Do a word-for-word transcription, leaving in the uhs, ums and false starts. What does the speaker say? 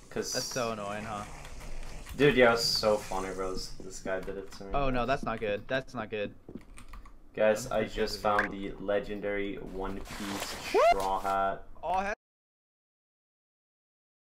Cause That's so annoying, huh? dude, yeah, it was so funny, bro. This, this guy did it to me. Oh no, that's not good. That's not good. Guys, That's I because just of found you. the legendary One Piece straw hat. Oh,